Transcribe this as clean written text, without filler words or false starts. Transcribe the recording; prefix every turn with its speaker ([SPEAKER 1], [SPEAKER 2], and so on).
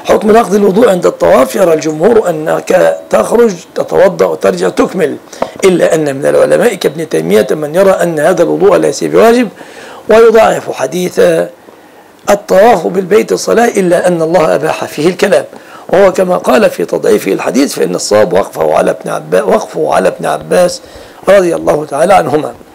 [SPEAKER 1] حكم نقض الوضوء عند الطواف، يرى الجمهور أنك تخرج تتوضأ وترجع تكمل، إلا أن من العلماء كابن تيمية من يرى أن هذا الوضوء ليس بواجب، ويضاعف حديث الطواف بالبيت الصلاة، إلا أن الله أباح فيه الكلام، وهو كما قال في تضعيفه الحديث، فإن الصواب وقفه على ابن عباس رضي الله تعالى عنهما.